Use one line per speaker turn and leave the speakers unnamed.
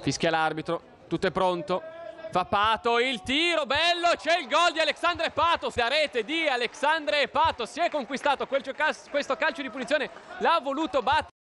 Fischia l'arbitro, tutto è pronto. Fa Pato il tiro, bello, c'è il gol di Alexandre Pato, la rete di Alexandre Pato, si è conquistato questo calcio di punizione, l'ha voluto battere.